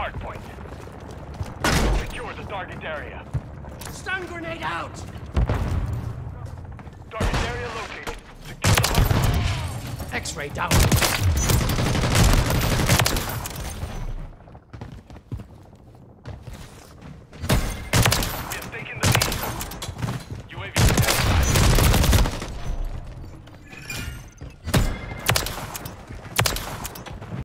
hard point. Secure the target area. Stun grenade out! Target area located. Secure the hard point. X-ray down.